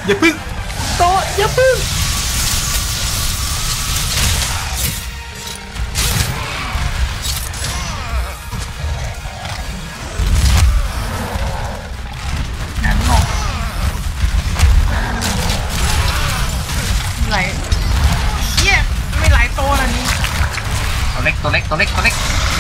อย่าพึ่งโตอย่าพึ่งงานงอกไหลเชี่ยไม่ไหลโตอะไรนี่ตัวเล็ก